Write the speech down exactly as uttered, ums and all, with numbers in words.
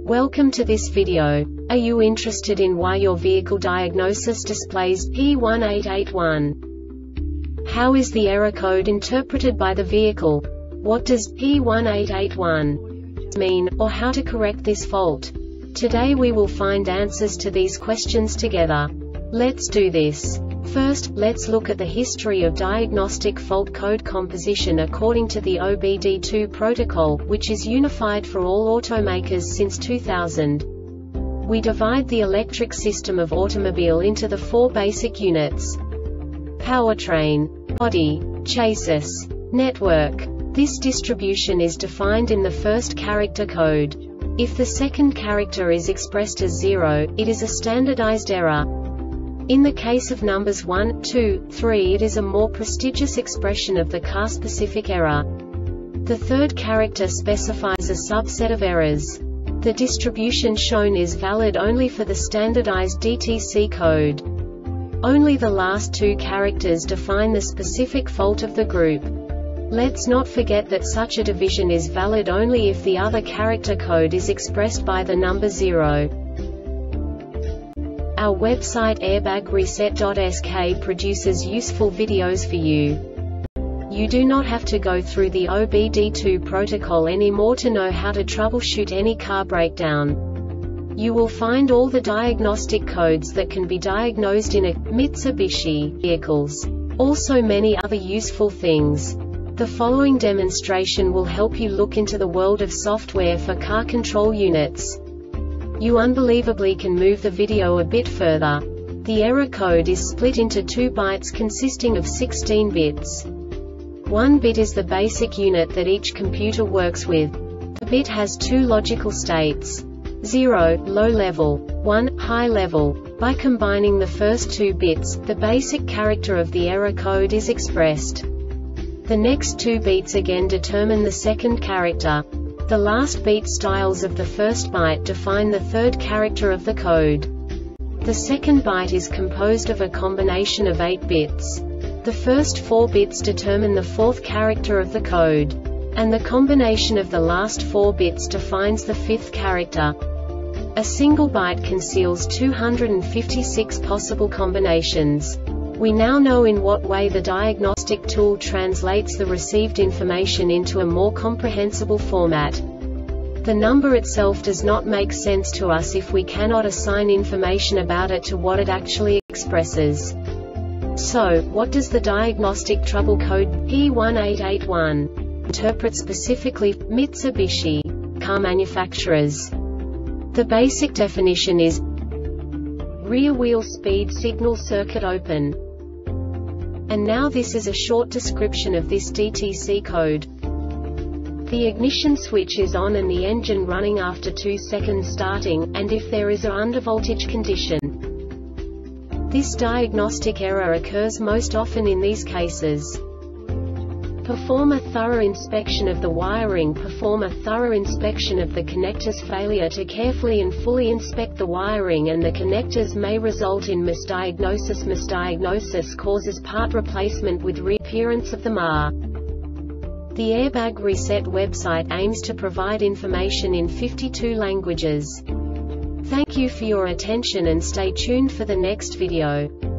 Welcome to this video. Are you interested in why your vehicle diagnosis displays P one eight eight one? How is the error code interpreted by the vehicle? What does P one eight eight one mean, or how to correct this fault? Today we will find answers to these questions together. Let's do this. First, let's look at the history of diagnostic fault code composition according to the O B D two protocol, which is unified for all automakers since two thousand. We divide the electric system of automobile into the four basic units: powertrain, body, chassis, network. This distribution is defined in the first character code. If the second character is expressed as zero, it is a standardized error. In the case of numbers one, two, three, it is a more prestigious expression of the car-specific error. The third character specifies a subset of errors. The distribution shown is valid only for the standardized D T C code. Only the last two characters define the specific fault of the group. Let's not forget that such a division is valid only if the other character code is expressed by the number zero. Our website airbag reset dot S K produces useful videos for you. You do not have to go through the O B D two protocol anymore to know how to troubleshoot any car breakdown. You will find all the diagnostic codes that can be diagnosed in a Mitsubishi vehicles. Also many other useful things. The following demonstration will help you look into the world of software for car control units. You unbelievably can move the video a bit further. The error code is split into two bytes consisting of sixteen bits. One bit is the basic unit that each computer works with. The bit has two logical states: zero, low level, one, high level. By combining the first two bits, the basic character of the error code is expressed. The next two beats again determine the second character. The last beat styles of the first byte define the third character of the code. The second byte is composed of a combination of eight bits. The first four bits determine the fourth character of the code. And the combination of the last four bits defines the fifth character. A single byte conceals two hundred fifty-six possible combinations. We now know in what way the diagnostic tool translates the received information into a more comprehensible format. The number itself does not make sense to us if we cannot assign information about it to what it actually expresses. So, what does the diagnostic trouble code P one eight eight one interpret specifically for Mitsubishi car manufacturers? The basic definition is rear wheel speed signal circuit open. And now this is a short description of this D T C code. The ignition switch is on and the engine running after two seconds starting, and if there is a undervoltage condition. This diagnostic error occurs most often in these cases. Perform a thorough inspection of the wiring. Perform a thorough inspection of the connectors. Failure to carefully and fully inspect the wiring and the connectors may result in misdiagnosis. Misdiagnosis causes part replacement with reappearance of the M A R. The Airbag Reset website aims to provide information in fifty-two languages. Thank you for your attention and stay tuned for the next video.